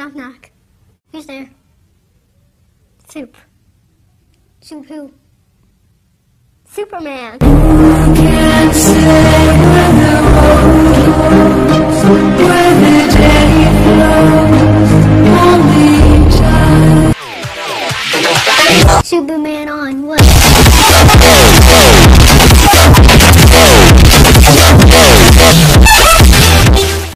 Knock, knock. Who's there? Soup. Soup who? Superman!